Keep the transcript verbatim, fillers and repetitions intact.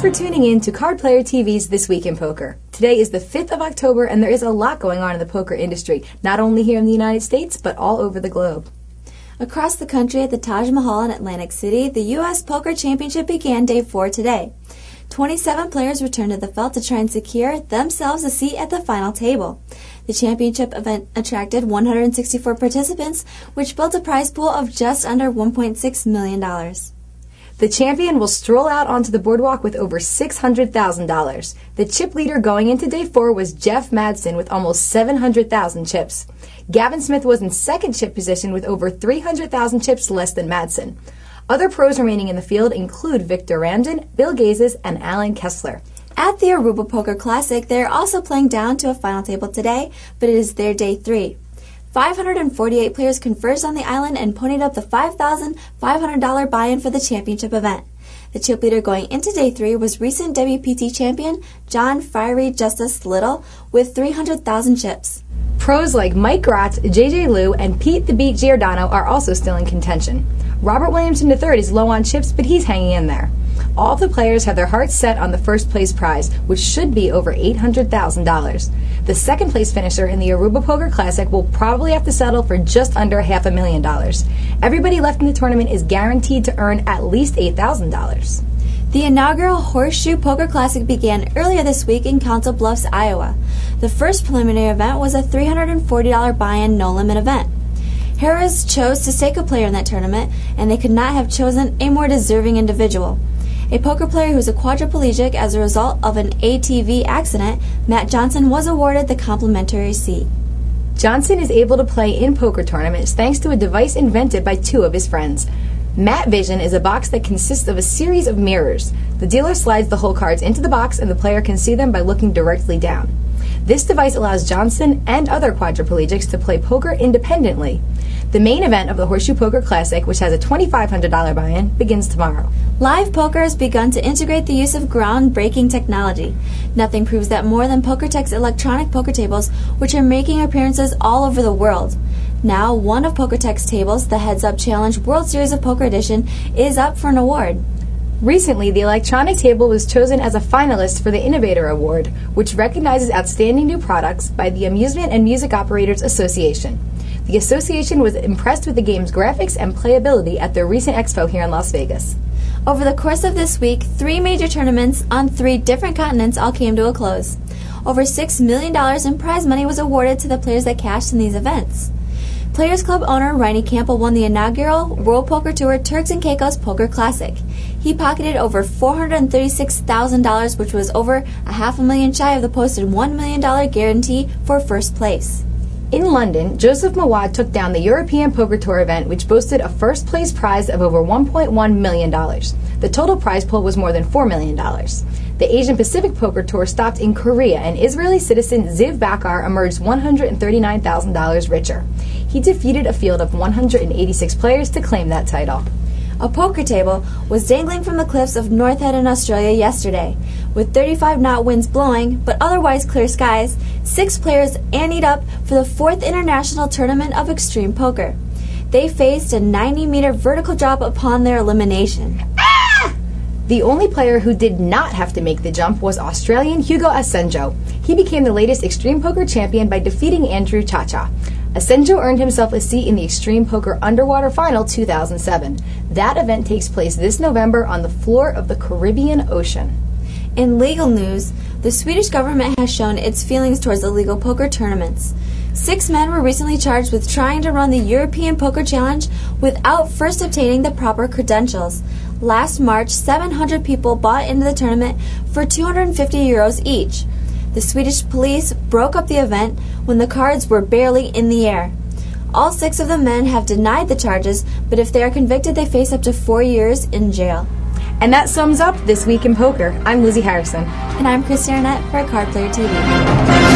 Thanks for tuning in to Card Player T V's This Week in Poker. Today is the fifth of October and there is a lot going on in the poker industry, not only here in the United States, but all over the globe. Across the country at the Taj Mahal in Atlantic City, the U S Poker Championship began day four today. twenty-seven players returned to the felt to try and secure themselves a seat at the final table. The championship event attracted one hundred sixty-four participants, which built a prize pool of just under one point six million dollars. The champion will stroll out onto the boardwalk with over six hundred thousand dollars. The chip leader going into day four was Jeff Madsen with almost seven hundred thousand chips. Gavin Smith was in second chip position with over three hundred thousand chips less than Madsen. Other pros remaining in the field include Victor Ramden, Bill Gazes, and Alan Kessler. At the Aruba Poker Classic, they are also playing down to a final table today, but it is their day three. five hundred forty-eight players converged on the island and ponied up the five thousand five hundred dollars buy-in for the championship event. The chip leader going into day three was recent W P T champion John Fiery Justice Little with three hundred thousand chips. Pros like Mike Gratz, J J Liu, and Pete the Beat Giordano are also still in contention. Robert Williamson the third is low on chips, but he's hanging in there. All the players have their hearts set on the first place prize, which should be over eight hundred thousand dollars. The second place finisher in the Aruba Poker Classic will probably have to settle for just under half a million dollars. Everybody left in the tournament is guaranteed to earn at least eight thousand dollars. The inaugural Horseshoe Poker Classic began earlier this week in Council Bluffs, Iowa. The first preliminary event was a three hundred forty dollars buy-in no-limit event. Harrah's chose to stake a player in that tournament, and they could not have chosen a more deserving individual. A poker player who's a quadriplegic as a result of an A T V accident, Matt Johnson was awarded the complimentary seat. Johnson is able to play in poker tournaments thanks to a device invented by two of his friends. Matt Vision is a box that consists of a series of mirrors. The dealer slides the whole cards into the box and the player can see them by looking directly down. This device allows Johnson and other quadriplegics to play poker independently. The main event of the Horseshoe Poker Classic, which has a twenty-five hundred dollars buy-in, begins tomorrow. Live Poker has begun to integrate the use of groundbreaking technology. Nothing proves that more than PokerTech's electronic poker tables, which are making appearances all over the world. Now, one of PokerTech's tables, the Heads Up Challenge World Series of Poker Edition, is up for an award. Recently, the electronic table was chosen as a finalist for the Innovator Award, which recognizes outstanding new products by the Amusement and Music Operators Association. The association was impressed with the game's graphics and playability at their recent expo here in Las Vegas. Over the course of this week, three major tournaments on three different continents all came to a close. Over six million dollars in prize money was awarded to the players that cashed in these events. Players Club owner Riney Campbell won the inaugural World Poker Tour Turks and Caicos Poker Classic. He pocketed over four hundred thirty-six thousand dollars, which was over a half a million shy of the posted one million dollars guarantee for first place. In London, Joseph Mawad took down the European Poker Tour event, which boasted a first-place prize of over one point one million dollars. The total prize pool was more than four million dollars. The Asian Pacific Poker Tour stopped in Korea, and Israeli citizen Ziv Bakar emerged one hundred thirty-nine thousand dollars richer. He defeated a field of one hundred eighty-six players to claim that title. A poker table was dangling from the cliffs of North Head in Australia yesterday. With thirty-five knot winds blowing, but otherwise clear skies, six players anteed up for the fourth International Tournament of Extreme Poker. They faced a ninety meter vertical drop upon their elimination. Ah! The only player who did not have to make the jump was Australian Hugo Asenjo. He became the latest Extreme Poker champion by defeating Andrew Chacha. Asenjo earned himself a seat in the Extreme Poker Underwater Final two thousand seven. That event takes place this November on the floor of the Caribbean Ocean. In legal news, the Swedish government has shown its feelings towards illegal poker tournaments. Six men were recently charged with trying to run the European Poker Challenge without first obtaining the proper credentials. Last March, seven hundred people bought into the tournament for two hundred fifty euros each. The Swedish police broke up the event when the cards were barely in the air. All six of the men have denied the charges, but if they are convicted, they face up to four years in jail. And that sums up This Week in Poker. I'm Lizzie Harrison. And I'm Christy Arnett for Card Player T V.